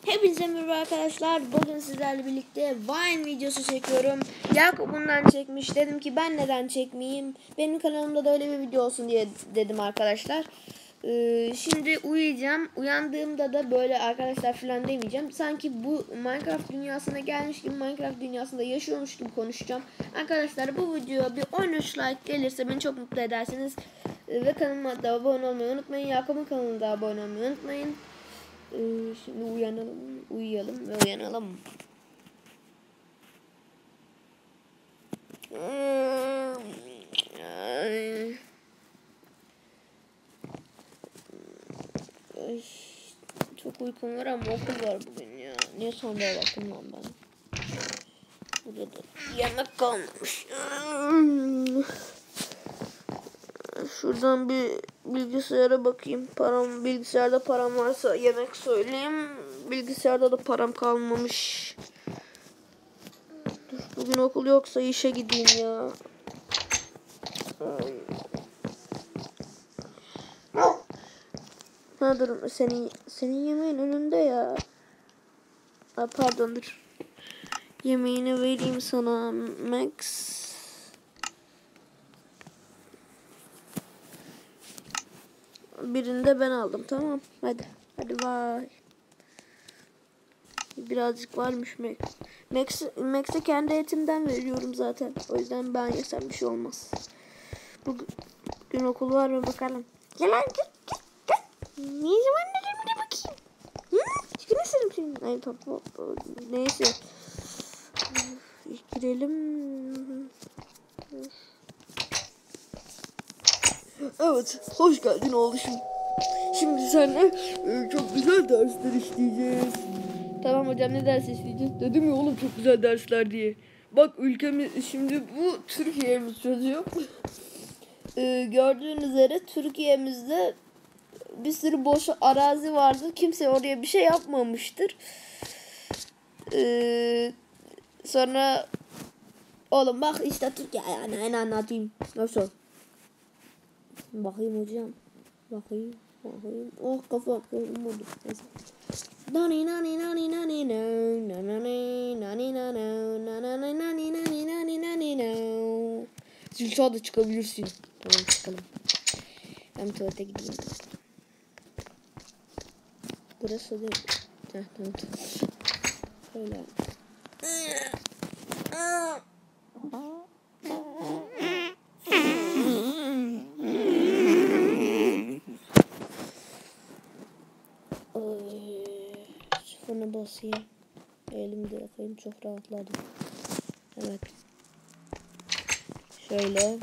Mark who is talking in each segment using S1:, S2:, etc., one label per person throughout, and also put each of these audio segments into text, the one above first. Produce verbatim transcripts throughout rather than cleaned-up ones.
S1: Hepinize merhaba arkadaşlar. Bugün sizlerle birlikte Vine videosu çekiyorum. Yakup bundan çekmiş. Dedim ki ben neden çekmeyeyim? Benim kanalımda da öyle bir video olsun diye dedim arkadaşlar. Ee, şimdi uyuyacağım. Uyandığımda da böyle arkadaşlar falan demeyeceğim. Sanki bu Minecraft dünyasına gelmiş gibi, Minecraft dünyasında yaşıyormuş gibi konuşacağım. Arkadaşlar bu videoya bir on üç like gelirse beni çok mutlu edersiniz. Ee, ve kanalıma da abone olmayı unutmayın. Yakup'un kanalına da abone olmayı unutmayın. Ee, şimdi uyanalım, uyuyalım ve uyanalım. Ay. Ay. Çok uykum var ama okul var bugün ya. Niye sonra bakayım lan ben? Burada da yemek kalmış. Şuradan bir bilgisayara bakayım. Param bilgisayarda param varsa yemek söyleyeyim. Bilgisayarda da param kalmamış. Bugün okul yoksa işe gideyim ya. Ha dur, senin senin yemeğin önünde ya. Ha, pardon dur. Yemeğini vereyim sana Max. Birini de ben aldım, tamam. Hadi. Hadi vay. Birazcık varmış Max. Max Max'e kendi etimden veriyorum zaten. O yüzden ben yesem bir şey olmaz. Bugün, bugün okul var mı bakalım. Gel lan gel gel gel. Ne zaman ne bir bakayım. Hı? Çıkın eserim şimdi. Ay tamam. Neyse. Girelim. Evet, hoş geldin oğluşum. Şimdi seninle e, çok güzel dersler işleyeceğiz. Tamam hocam, ne ders işleyeceğiz? Dedim ya oğlum, çok güzel dersler diye. Bak ülkemiz, şimdi bu Türkiye'miz çocuğum. e, gördüğünüz üzere Türkiye'mizde bir sürü boş arazi vardı. Kimse oraya bir şey yapmamıştır. E, sonra oğlum bak işte Türkiye, yani en anlatayım. Nasıl? Bakayım hocam. Bakayım. Bakayım. Oh kafa kırılım oldu. Nani nani nani nani no nani nani nani nani nani nani nani nani no. Zülşah da çıkabilirsin. Tamam çıkalım. Ben tuvalete gideyim. Burası değil. Heh, tamam. Şöyle. Şifonu basayım. Elimde yapayım, çok rahatladım. Evet. Şöyle.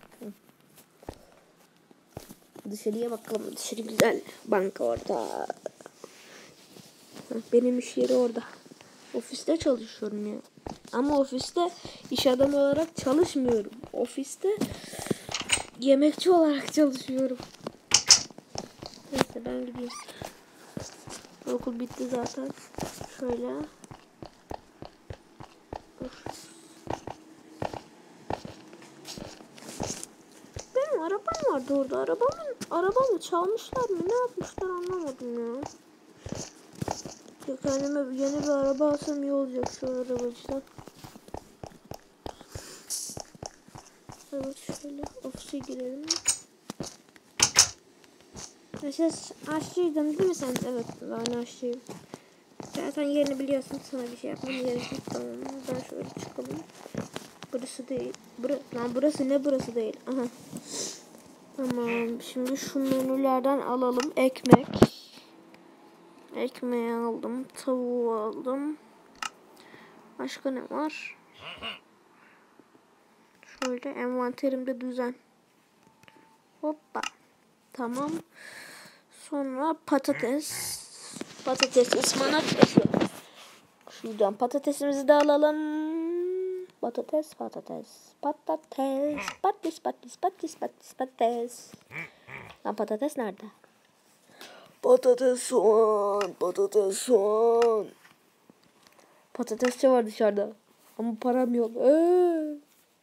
S1: Dışarıya bakalım. Dışarı güzel. Banka orada. Benim iş yeri orada. Ofiste çalışıyorum ya. Ama ofiste iş adamı olarak çalışmıyorum. Ofiste yemekçi olarak çalışıyorum. Neyse ben gideyim. Okul bitti zaten. Şöyle. Dur. Benim arabam vardı orada. Arabamı, arabamı çalmışlar mı? Ne yapmışlar anlamadım ya. Kendime yeni bir araba alsam iyi olacak şu arabacıdan. Evet şöyle ofise girelim. Ses aşçıydın değil mi sen? Evet ben aşçıyım. Zaten yerini biliyorsun, sana bir şey yapmam gerekiyor. Tamam ben şöyle çıkalım. Burası değil. Bura, lan burası ne, burası değil. Aha. Tamam şimdi şu menülerden alalım. Ekmek. Ekmeği aldım. Tavuğu aldım. Başka ne var? Şöyle envanterimde düzen. Hoppa. Tamam. Sonra patates. Patates, ıspanak. Şuradan patatesimizi de alalım. Patates, patates. Patates. Patates, patates, patates, patates, patates. Lan patates nerede? Patates, soğan. Patates, soğan. Patatesçi var dışarıda. Ama param yok. Ee.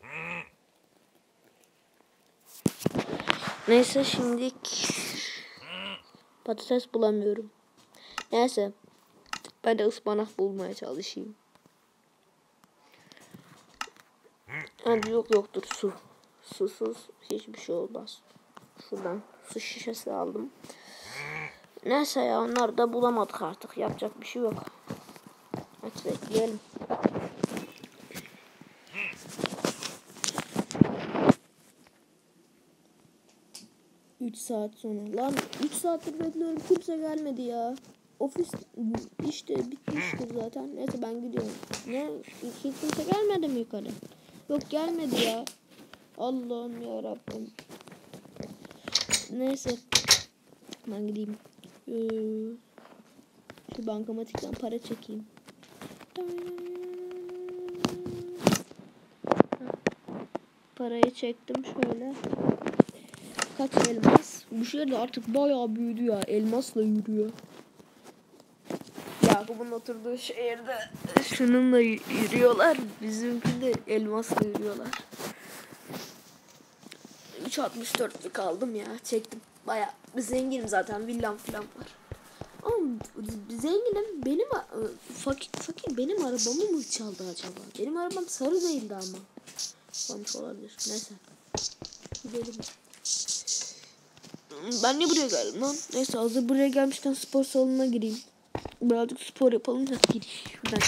S1: Neyse şimdi patates bulamıyorum. Neyse. Ben de ıspanak bulmaya çalışayım. Yani yok yoktur su. Susuz hiçbir şey olmaz. Şuradan su şişesi aldım. Neyse ya, onları da bulamadık artık. Yapacak bir şey yok. Hadi bekleyelim. üç saat sonra. Lan üç saattir bekliyorum. Kimse gelmedi ya. Ofis işte bitmiştir zaten. Neyse ben gidiyorum. Ne? Hiç kimse gelmedi mi yukarı? Yok gelmedi ya. Allah'ım ya Rabbim. Neyse. Ben gideyim. Ee, şu bankamatikten para çekeyim. Parayı çektim şöyle. Kaç elmas? Bu şehir de artık bayağı büyüdü ya. Elmasla yürüyor. Yakup'un oturduğu şehirde şununla yürüyorlar. Bizimki de elmasla yürüyorlar. üç altmış dörtlük aldım ya. Çektim. Bayağı zenginim zaten. Villam falan var. Ama zenginim. Benim fakir, fakir benim arabamı mı çaldı acaba? Benim arabam sarı değildi ama. Olmuş olabilir. Neyse. Gidelim. Ben niye buraya geldim lan? Neyse, hazır buraya gelmişken spor salonuna gireyim. Birazcık spor yapalım da giriş şuradan.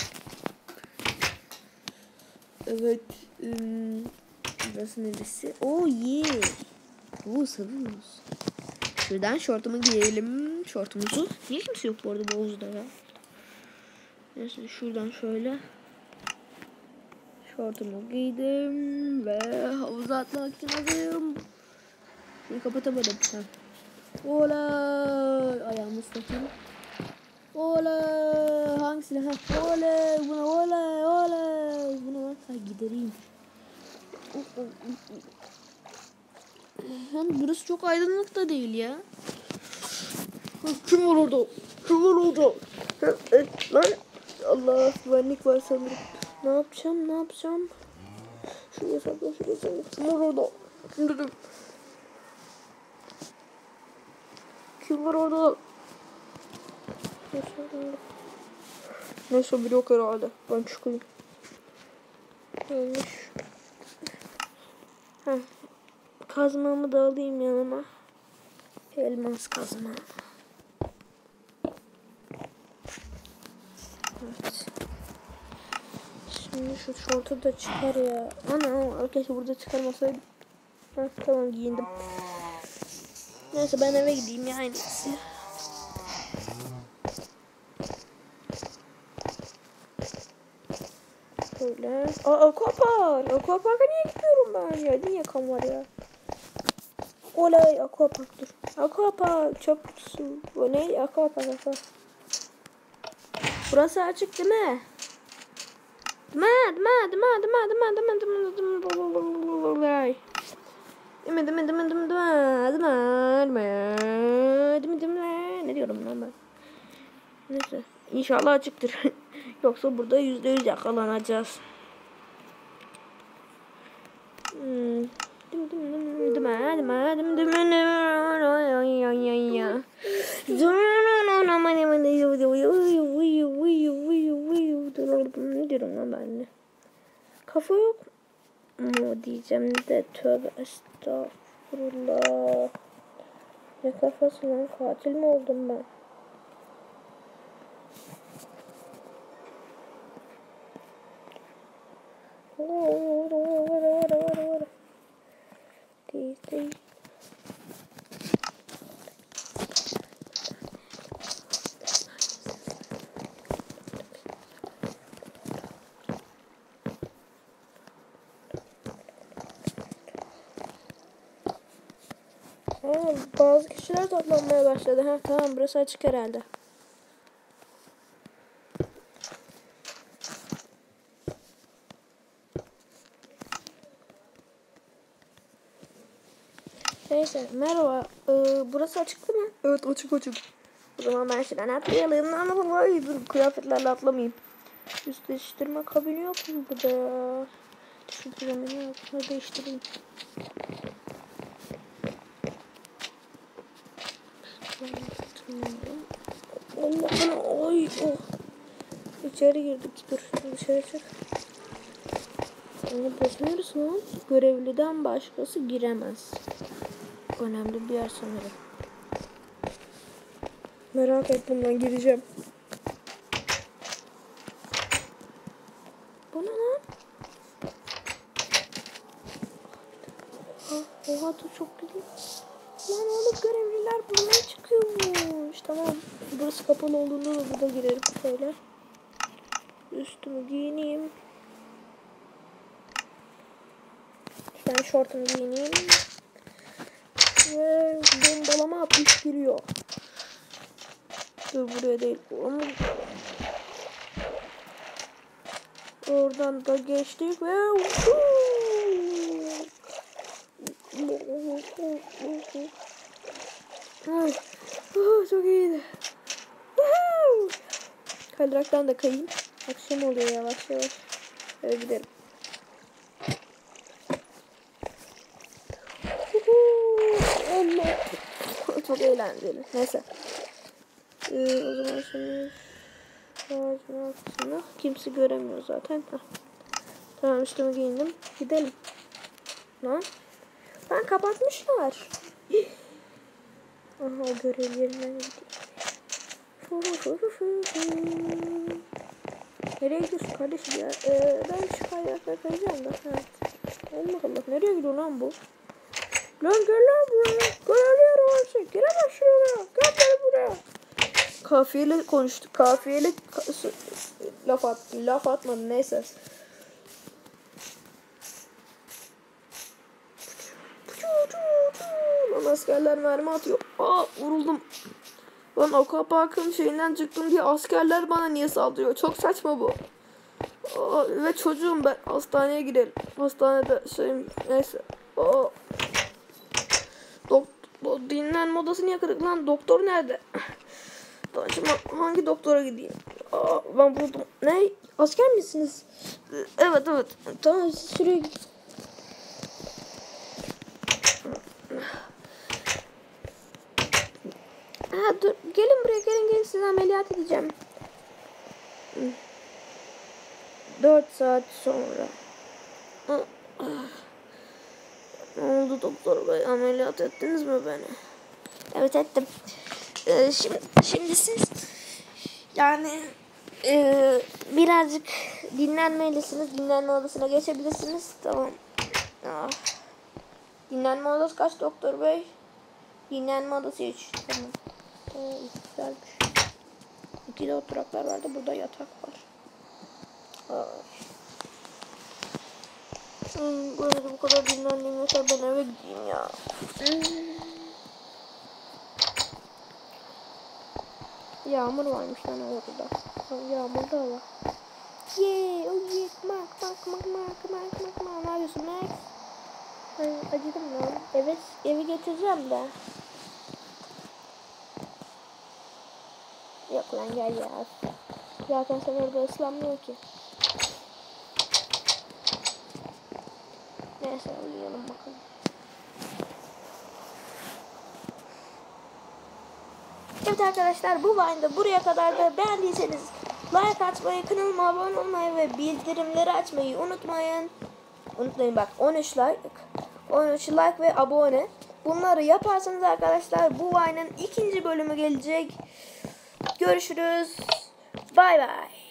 S1: Evet. Iı, burası neresi? Oh yeah. Oo, sarılıyoruz. Şuradan şortumu giyelim. Şortumuzu. Niye kimse yok bu arada bu havuzda ya? Neyse şuradan şöyle. Şortumu giydim ve havuza atlamak için hazırım. Şunu kapatamadım. Ha. Oley! Ayağımı ıslatayım. Oley! Hangisine? Ha. Oley! Buna oley! Oley! Buna bak. Ha, gidereyim. Hem burası çok aydınlık da değil ya. Kim var orada? Kim var orada? Lan! Allah! Güvenlik var sanırım. Ne yapacağım? Ne yapacağım? Şuraya saklan, şuraya saklan. Kim var orada? Kim dedim? Kim var orada? Neyse, biri yok herhalde. Ben çıkayım. Neymiş? Heh. Kazmamı da alayım yanıma. Elmas kazma. Evet. Şimdi şu şortu da çıkar ya. Ana, arkadaşlar burada çıkarmasaydım. Heh, tamam, giyindim. Neyse ben eve gideyim ya, en iyisi. Böyle. Aa, aquapark. Aquapark'a niye gidiyorum ben ya? Niye kan var ya? Oley, aquapark dur. Aquapark, çöp kutusu. Bu ne? Aquapark, aquapark. Burası açık değil mi? Değil mi? Değil mi? Değil mi? Değil mi? Değil mi? Değil mi? Değil mi? Değil mi? Değil mi? Değil mi? Değil mi? Değil mi? Değil mi? Değil mi? Değil mi? Değil mi? Değil mi? Ne diyorum lan ben? Neyse. İnşallah açıktır. Yoksa burada yüzde yüz yakalanacağız. Hmm. Ne diyorum lan ben de? Kafa yok mu diyeceğim de, tövbe estağfurullah. Ne kafası lan, katil mi oldum ben? Değil değil. Aa, bazı kişiler toplanmaya başladı. Ha, tamam, burası açık herhalde. Neyse, merhaba. Ee, burası açık değil mi? Evet, açık açık. O zaman ben şuradan atlayalım. Ama kıyafetlerle atlamayayım. Üst değiştirme kabini yok mu burada ya? Şu piramini altına değiştireyim. Allah'ım. Ay, oh. içeri girdik. Dur dışarı çık. Yani basmıyoruz lan. Görevliden başkası giremez. Önemli bir yer sanırım. Merak ettim, ben gireceğim. Bu ne lan? Oha, oha da çok güzel. Lan oğlum, görevliler buradan çıkıyormuş. Tamam. Burası kapalı olduğunda da burada girerim. Şöyle. Üstümü giyineyim. Ben şortumu giyineyim. Ve bombalama atmış giriyor. Dur, buraya değil. Onu... Oradan da geçtik ve ay, oh, çok iyiydi. Kaydıraktan da kayayım. Akşam oluyor yavaş yavaş. Öyle gidelim. Allah. Çok eğlenceli. Neyse. Ee, o zaman şimdi ağacın altına kimse göremiyor zaten. Heh. Tamam, üstümü giyindim. Gidelim. Lan. Lan kapatmışlar. Aha, o görev yerinden gideyim. Nereye gidiyorsun kardeşim ya? Ee, ben şu kaynakla kayacağım da. Evet. Allah Allah. Nereye gidiyor lan bu? Lan gel lan buraya. Görevliyor olsun. Giremez şuraya. Gel gel buraya. Kafiyeli konuştuk. Kafiyeli laf attı. Laf atmadı. Neyse. Lan askerler mermi atıyor. Aa, vuruldum. Lan Aqua Park'ın şeyinden çıktım diye askerler bana niye saldırıyor? Çok saçma bu. Aa, ve çocuğum ben. Hastaneye gidelim. Hastanede şeyim neyse. Aa. Doktor, dinlenme odası niye kırık lan? Doktor nerede? Şimdi hangi doktora gideyim? Aa, ben buldum. Ne? Asker misiniz? Evet evet. Tamam, siz şuraya git. Ha, dur. Gelin buraya, gelin gelin, size ameliyat edeceğim. Dört saat sonra. Ne oldu doktor bey? Ameliyat ettiniz mi beni? Evet, ettim. Ee, şimdi, şimdi siz yani e, birazcık dinlenmelisiniz. Dinlenme odasına geçebilirsiniz. Tamam. Ah. Dinlenme odası kaç doktor bey? Dinlenme odası üç. Tamam. Tamam, güzelmiş. İki de oturaklar vardı. Burada yatak var. Ah. Hmm, böyle bu kadar dinlendiğim yeter, ben eve gideyim ya. Hmm. Yağmur varmış lan orada. Yağmur da var. Yeee, oh yeah, mak mak mak mak mak mak mak. Ne yapıyorsun Max? Ay, acıdım lan. Evet, evi getireceğim de. Yok lan, gel ya. Zaten sen orada ıslanmıyor ki. Neyse, uyuyalım bakalım. Evet arkadaşlar, bu Vine'da buraya kadar da beğendiyseniz like atmayı, kanalıma abone olmayı ve bildirimleri açmayı unutmayın. Unutmayın bak, on üç like, on üç like ve abone. Bunları yaparsanız arkadaşlar bu Vine'ın ikinci bölümü gelecek. Görüşürüz. Bay bay.